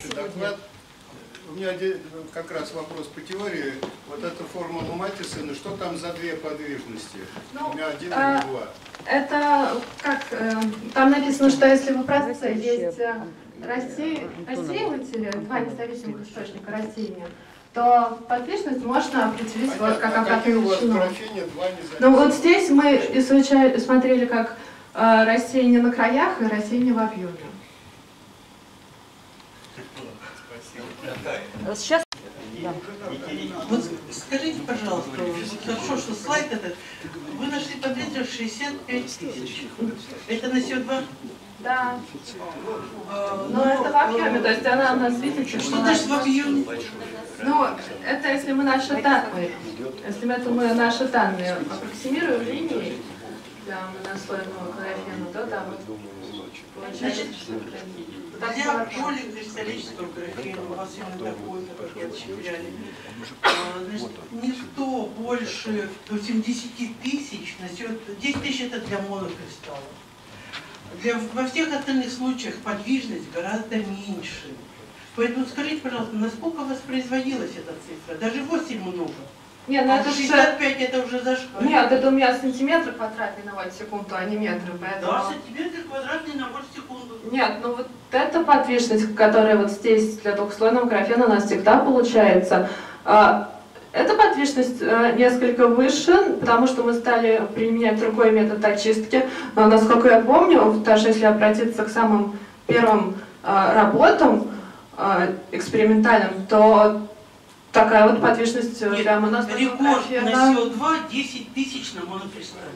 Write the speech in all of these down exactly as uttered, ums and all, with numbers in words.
доклад. У меня как раз вопрос по теории. Вот эта формула Матисона, что там за две подвижности? Ну, у меня один а, или два. Это как, э, там написано, что если в процессе есть э, рассе... рассеиватели, два независимых источника рассеяния, то подвижность можно определить Понятно. вот как а обратную величину. Ну вот здесь мы изучали, смотрели как э, рассеяние на краях и рассеяние в объеме. Сейчас. Да. Вот скажите, пожалуйста, вот хорошо, что слайд этот, вы нашли подвижность шестьдесят пять тысяч. Это на С два? Да. А, но, но это в объеме, то есть она у нас видите, что, что значит в объеме? Ну, это если мы наши данные, если это мы наши данные аппроксимируем линии для монослойного графена, то там Значит, для поликристаллического графена у вас именно такой, как я отщепляли, значит, никто больше восьмидесяти тысяч носит, десять тысяч это для монокристалла. Для, во всех остальных случаях подвижность гораздо меньше. Поэтому скажите, пожалуйста, насколько воспроизводилась эта цифра? Даже восемь много. Нет, ну а это шестьдесят пять это уже зашквар. Нет, это у меня сантиметры квадратные на вольт-секунду, а не метры, поэтому... Да, сантиметры квадратные на вольт-секунду. Нет, ну вот эта подвижность, которая вот здесь для двухслойного графена у нас всегда получается, эта подвижность несколько выше, потому что мы стали применять другой метод очистки. Но, насколько я помню, даже если обратиться к самым первым работам экспериментальным, то такая вот подвижность Нет, для монослойного рекорд графена. на С два десять тысяч на монокристалле.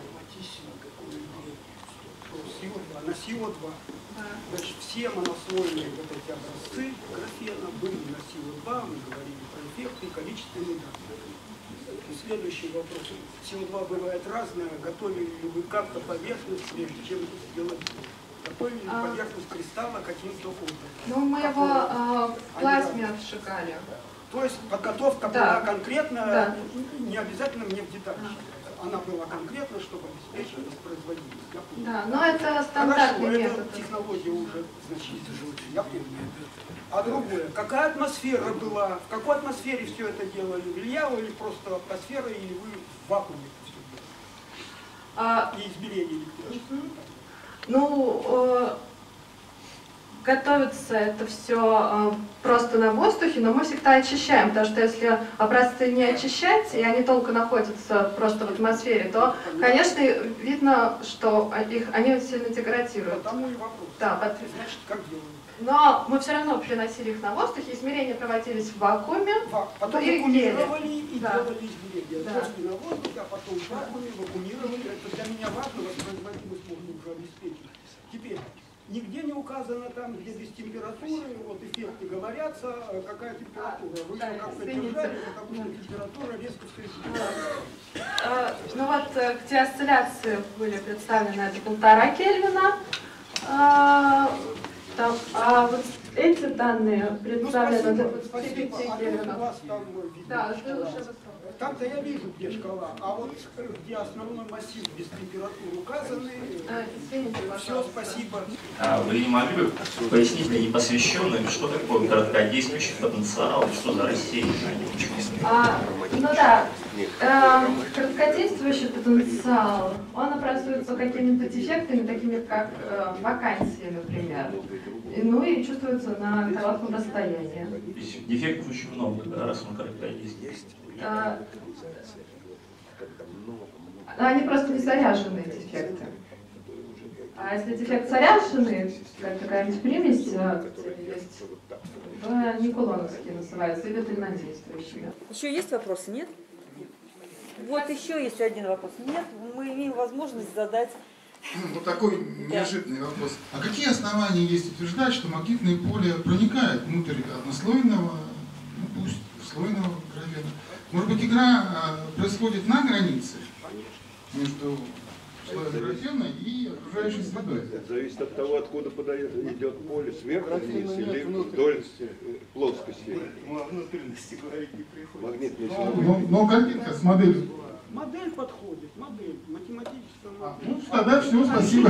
На С два. Значит, все монослойные вот эти образцы графена были на С два, мы говорили про эффекты и количественные данные. И следующий вопрос. С два бывает разное. Готовили ли вы как-то поверхность, прежде чем сделать? Готовили ли поверхность кристалла каким-то образом? Ну, мы его э, в плазме отжигали. То есть подготовка да. была конкретно, да. не обязательно мне в деталях. Она была конкретно, чтобы обеспечить воспроизводимость. Да, но это стандартный Хорошо, метод. это технология уже значительно, я помню. А другое, какая атмосфера была, в какой атмосфере все это делали? Влияло ли просто атмосфера, или вы в вакууме все делали? А, и измерение электричества? Угу. Ну, э, готовится это все э, просто на воздухе, но мы всегда очищаем, потому что если образцы не очищать, и они долго находятся просто в атмосфере, то, конечно, видно, что их, они сильно деградируют. Потому и вопрос. Да, под... Значит, как делают? Но мы все равно приносили их на воздухе, измерения проводились в вакууме. Потом и вакуумировали и да. делали измерения. Да. После на воздухе, а потом в вакууме вакуумировали. Это для меня важно, воспроизводимость можно уже обеспечить. Теперь, нигде не указано там, где без температуры, вот эффекты говорятся, какая температура. Вы да, как-то держали, потому что температура резко встретилась. Ну вот, где осцилляции были представлены, это полтора Кельвина. Там, а вот эти данные представлены до двадцати пяти Кельвинов. Да, это уже высоко. Там-то я вижу, где шкала, а вот где основной массив без температуры указаны, а, извините, все, спасибо. А вы не могли бы пояснить для непосвященных, что такое короткодействующий потенциал, что за рассеяние? А, ну да, э, короткодействующий потенциал, он образуется какими-то дефектами, такими как э, вакансии, например, и, ну и чувствуется на коротком расстоянии. Дефектов очень много, да, раз он короткодействует. А, они просто не заряженные дефекты. А если дефект заряженный, как какая-нибудь примесь, есть, то они кулоновские называются, или дальнодействующими. Еще есть вопросы, нет? Вот еще есть один вопрос. Нет, мы имеем возможность задать... Вот такой неожиданный вопрос. А какие основания есть утверждать, что магнитное поле проникает внутрь однослойного, ну пусть слойного графена? Может быть, игра происходит на границе между слоем графена и окружающей средой? Это зависит от того, откуда подает, идет поле, сверху вниз или вдоль плоскости. Мы о внутренности говорить не приходится. Магнитный Но, но картинка с моделью. Модель подходит, модель, математическая модель. Ну, тогда все, спасибо.